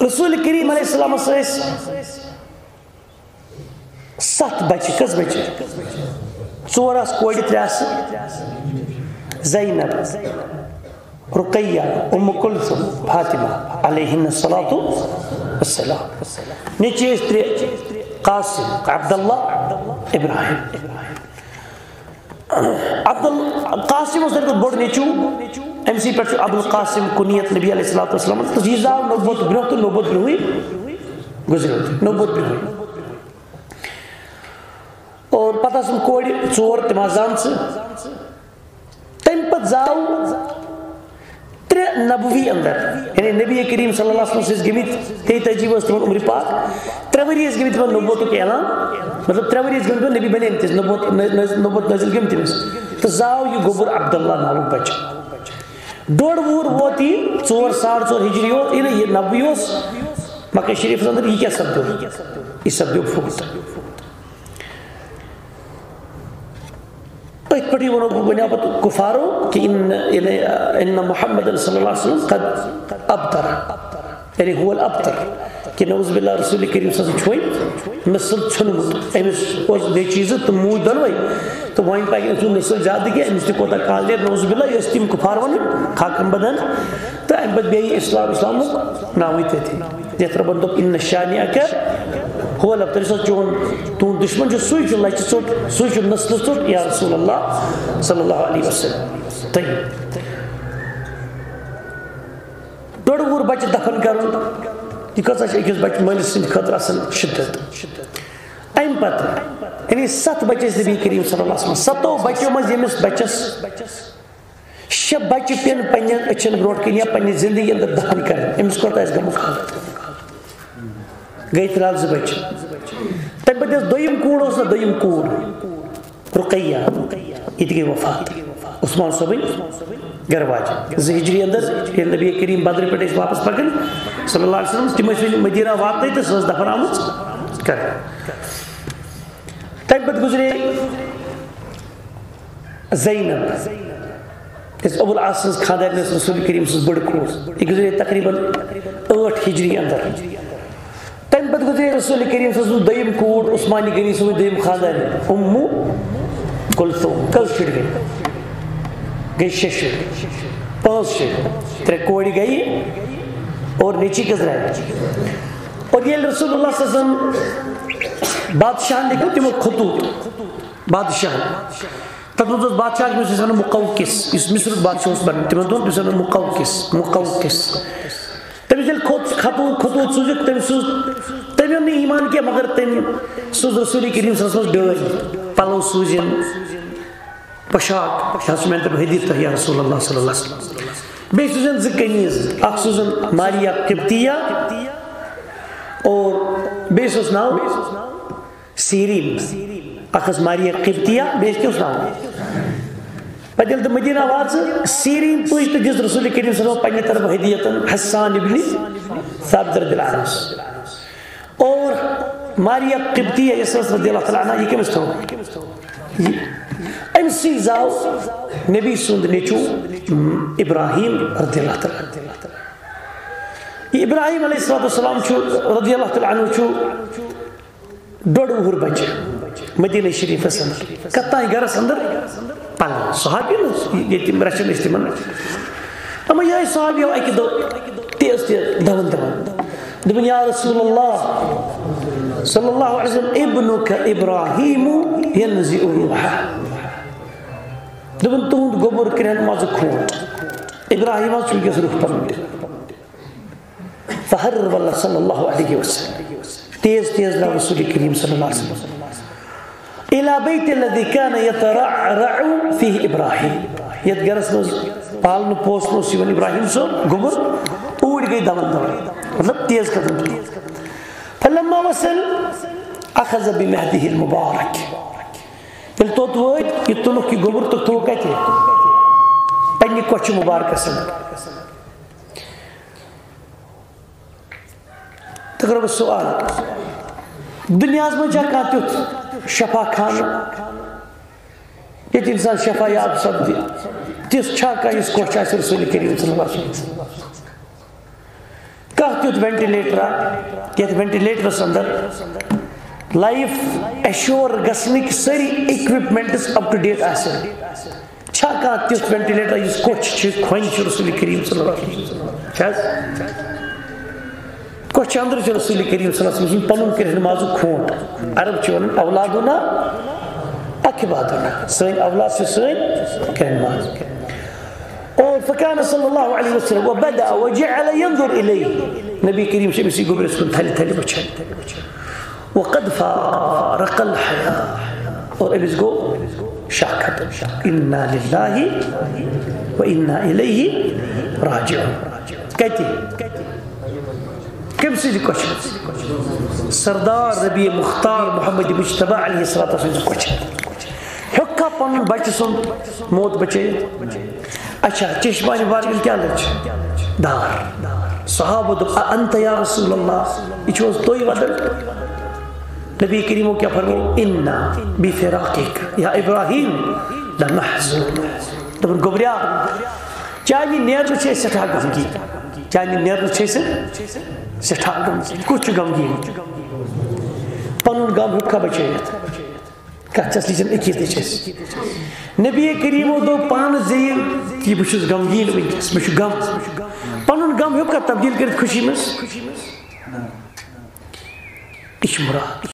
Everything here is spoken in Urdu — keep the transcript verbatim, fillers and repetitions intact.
رسول کریم علیہ السلام ست بچہ کس بچہ ژور آس کورِ ترٛےٚ آسہٕ زینب رقیہ ام کلثوم فاطمہ علیہن الصلاۃ والسلام نیچے ٲسۍ ترٛےٚ قاسم عبداللہ ابراہیم عبد قاسم اوس ساروی کھۄتہٕ بوٚڑ نیٚچوٗ أمۍ سٕے پٮ۪ٹھ چھُ ابوالقاسم کُنیت نبی علیہ الصلاۃ والسلام تہٕ یہِ زاو نوبوت برونٛہہ تہٕ نوبوت برونٛہٕے گُزریو نوبوت برونٛہٕے اور پتہٕ آسہٕ کورِ ژور تِم آسہٕ زامژٕ تمہِ پتہٕ زاو ترٛےٚ نبوی اندر یعنی نبی کریم صلی اللہ علیہ وسلم ٲسۍ گٔمٕتۍ تیٚیہِ تٲجی ؤرِش تِمن عمرِ پاک ترٛےٚ ؤری ٲسۍ گٔمٕتۍ تِمن نبوتُک اعلان مطلب ترٛےٚ ؤری ٲسۍ گٔمٕتۍ تِمن نبی بنے تِم نبوت نبوت نٲزِل گٔمٕتۍ تٔمِس تہٕ زاو یہِ گوٚبُر عبداللہ ناوُک بچہ ڈوٚڈ وُہُر ووت یہِ ژور ساڑ ژور ہجری اوس ییٚلہِ یہِ نبوی اوس مکہ شریٖفس انٛدر یہِ کیٛاہ سپدیو یہِ سپدیو فوت أتھۍ پٮ۪ٹھٕے وَنو بہٕ بنیٛاو پتہٕ کُفارو کہ ان محمد صلی اللہ علیہ وسلم قد ابتر یعنی هو الابتر کہ نعوذ باللہ رسول کریم صلی اللہ علیہ وسلم چھُ نسل ژھیوٚنمُت أمِس اوس بیٚیہِ چیٖزٕ تہٕ موٗدۍ دۄنوَے تہٕ وۄنۍ پَکہِ أمۍ سُنٛد نسل زیادٕ کینٛہہ أمِس تہِ کوتاہ کال نیرِ نعوذ باللہ یہِ ٲسۍ تِم کُفار وَنان خاکَم بدن تہٕ اَمہِ پَتہٕ بیٚیہِ اِسلام اِسلامُک ناوٕے تٔتھی یَتھ رۄبن دوٚپ اِنَّ شانِئَکَ هو الابتر یُس حظ چون تُہُنٛد دُشمن چھُ سُے چھُ لَچہِ ژوٚٹ سُے چھُ نسلہٕ ژوٚٹ یا رسول اللہ صلی اللہ علیہ وسلم طیب ڈوٚڈ وُہُر بچہِ دفن کرُن یہِ کۭژاہ چھِ أکِس بچہِ مٲلِس سٕنٛدِ خٲطرٕ آسان شِدت اَمہِ پتہٕ یعنی ستھ بچہِ ٲسۍ نبی کریم صلی اللہ علیہ وسلم ستو بچو منٛز ییٚمِس بچس شےٚ بچہِ پیٚن پننٮ۪ن أچھن برونٛٹھ کِنۍ یا پننہِ زندگی اندر دفن کرٕنۍ أمِس کوتاہ آسہِ گوٚمُت حالت گٔے فِلحال زٕ بچہِ تمہِ پتہٕ یۄس دوٚیِم کوٗر اوس نا دوٚیِم کوٗر رقیہ یہِ تہِ گٔے وفات عثمان صٲبٕنۍ گرٕ واجٮ۪ن زٕ ہجری اندر ییٚلہِ نبی کریم بدرٕ پٮ۪ٹھ ٲسۍ واپس پکان صلی اللہ علیہ وسلم تِم ٲسۍ وۄنۍ مدیٖنہ واتنٕے تہٕ سۄ ٲس دفن آمٕژ کرنہٕ تمہِ پتہٕ گُزرے زینب یۄس ابوالعاص سٕنٛز خاندارنہِ ٲس رسول کریم سٕنٛز بٔڑ کوٗر یہِ گُزرے تقریٖباً ٲٹھ ہجری اندر تمہِ پتہٕ گُزرے رسول کریم سٕنٛز دوٚیِم کوٗر عثمانہِ غنی صٲبٕنۍ دوٚیِم خاندارنہِ اُمُ کلثوم کٔژ شُرۍ گٔے گٔے شےٚ شُرۍ پانٛژھ شُرۍ ترٛےٚ کورِ گٔیہِ اور نیٚچی کٔژ درٛاے اور ییٚلہِ رسول اللہ صلی اللہ علیہ وسلم بادشاہن لیکھو تِمو کھوٚتوٗ بادشاہن تتھ منٛز اوس بادشاہ ییٚمِس ٲسۍ وَنان مُقوقِس یُس مصرُک بادشاہ اوس بنان تِمن دۄہن تٔمِس وَنان مُقوقِس مُقوقِس تٔمِس ییٚلہِ کھوٚت خطوٗط خطوٗط سوٗزِکھ تٔمۍ سوٗز تٔمۍ اوٚن نہٕ ایٖمان کینٛہہ مگر تٔمۍ سوٗز رسول کریم صلی اللہ علیہ وسلم ڈٲلۍ پلو سوٗزِن پۄشاک یہِ حظ چھُ میانہِ طرفہٕ ہدیہ تۄہہِ یا رسول اللہ صلی اللہ علیہ وسلم بیٚیہِ سوٗزِن زٕ قمیٖض اکھ سوٗزِن ماریا قبطیہ اور بیٚیِس اوس ناو سیٖریٖن اکھ ٲس ماریا قبطیہ بیٚیِس کیٛاہ اوس ناو پتہٕ ییٚلہِ تِم مدیٖنہ واژٕ سیٖریٖن تُج تہٕ دِژ رسول کریم صلی اللہ علیہ وسلم پننہِ طرفہٕ ہدیتن حسان ابن ثابت رضی اللہ عنہس اور ماریا قبطیہ یۄس ٲس رضی اللہ تعالیٰ عنہ یہِ کٔمِس تھوٚو أمۍ سٕے زاو نبی سُنٛد نیٚچوٗ ابراہیم رضی اللہ تعالیٰ یہِ ابراہیم علیہ الصلوۃ والسلام چھُ رضی اللہ تعالیٰ عنہ چھُ ڈوٚڈ وُہُر بچہِ مدیٖنہ شریٖفس انٛدر کتھ تانۍ گرس انٛدر پنُن صحابی نہٕ ییٚتہِ تِم رچھان ٲسۍ تِمن اما یِہوٚے صحابی آو اکہِ دۄہ تی ٲس تہِ دون دِوان دوٚپُن یا رسول اللہ صلی اللہ علیہ وسلم ابنُک ابراہیٖم ینزِعُ روحہ دوٚپُن تُہُنٛد گوٚبُر کرِہن منٛزٕ کھوٹ ابراہیٖم حظ چھُ وٕنکیٚس روح پنُن فہرول صلی اللہ علیہ وسلم تیز تیز درٛاو رسول کریم صلی اللہ علیہ وسلم الى بیت الذی کان یترعرع فیہ ابراہیم یتھ گرس منٛز پالنہٕ پوسنہٕ اوس یِوان ابراہیم صٲب گوٚبُر اوٗرۍ گٔے دون دون مطلب تیز قدم فلما وصل اخذ بمہدہ المبارک ییٚلہِ توٚت وٲتۍ یہِ تُلُکھ یہِ گوٚبُر تہٕ تھوٚو کتہِ پننہِ کۄچھِ مُبارکس انٛدر تہٕ کرو بہٕ سوال دُنیاہس منٛز چھا کانٛہہ تیُتھ شفا خانہٕ ییٚتہِ اِنسان شفا یاب سپدِ تِژھ چھا کانٛہہ یُس کۄچھ آسہِ رسول کریم صلی اللہ علیہ وسلم کانٛہہ تیُتھ وینٹِلیٹر یتھ وینٹِلیٹرس اندر لائف ایشور گژھنٕکۍ سٲری اِکوپمنٹس اپ ٹو ڈیٹ آسن چھا کانٛہہ تیُتھ وینٹِلیٹر یُس کوٚچھ چھِ کھۄنہِ چھِ رسول کریم صلی اللہ علیہ وسلم چھا حظ کوٚچھِ اندر چھُ رسول کریم صلی اللہ علیہ وسلم پنُن کٔرِتھ نمازُک کھوٗنٛٹ عرب چھِ ونان اولادنا اکبادنا سٲنۍ اولاد چھِ سٲنۍ کٔرِنۍ ماز اور فكان صلى الله عليه وسلم وبدأ وجعل ينظر إليه نبي كريم شمسي قبل اسكن تالي تالي بچھن وقد فارق الحياة اور ابس گو شاكت إنا لله وإنا إليه راجعون کتی کم سيدي كوچھن سردار نبی مختار محمد مجتبى عليه الصلاة والسلام كوچھن حکا پن بچ سن موت بچے اچھا چشمانی بارگل کیا لچ دار صحابہ دو انت یا رسول اللہ یہ چوز توی ودل نبی کریمو کیا فرمو انا بفراقک یا ابراہیم لمحزون دبن گبریا چاہیے نیرن چھے سٹھا گمگی چاہیے نیرن چھے سٹھا گمگی کچھ گمگی پنن گم حکا بچے کچھ لیجن اکیت چیز نبی کریمو دو پان زیر یہ بچھس غمگین ونکس بچھ غم پنن غم ہیوکا تبدیل کرت خوشی مس اش مراد